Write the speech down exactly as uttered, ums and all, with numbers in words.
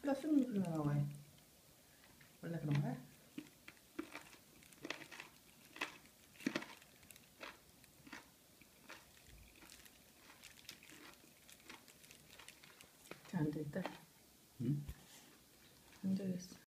뼈 씹는 소리가 나와. 왜? 원래 그런 거야? 앉아있다. 응? 앉아있어.